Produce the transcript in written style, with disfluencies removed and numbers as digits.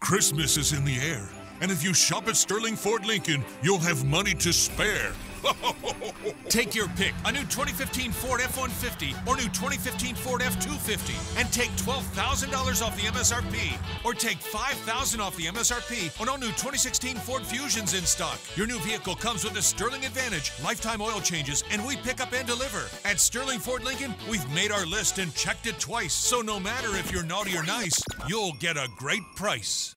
Christmas is in the air, and if you shop at Sterling Ford Lincoln, you'll have money to spare. Take your pick, a new 2015 Ford F-150 or new 2015 Ford F-250, and take $12,000 off the MSRP. Or take $5,000 off the MSRP on all new 2016 Ford Fusions in stock. Your new vehicle comes with a Sterling Advantage, lifetime oil changes, and we pick up and deliver. At Sterling Ford Lincoln, we've made our list and checked it twice, so no matter if you're naughty or nice, you'll get a great price.